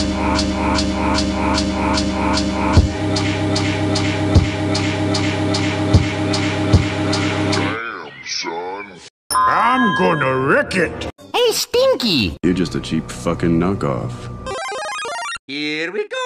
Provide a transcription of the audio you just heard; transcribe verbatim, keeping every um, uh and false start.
I'm gonna wreck it! Hey, Stinky! You're just a cheap fucking knockoff. Here we go!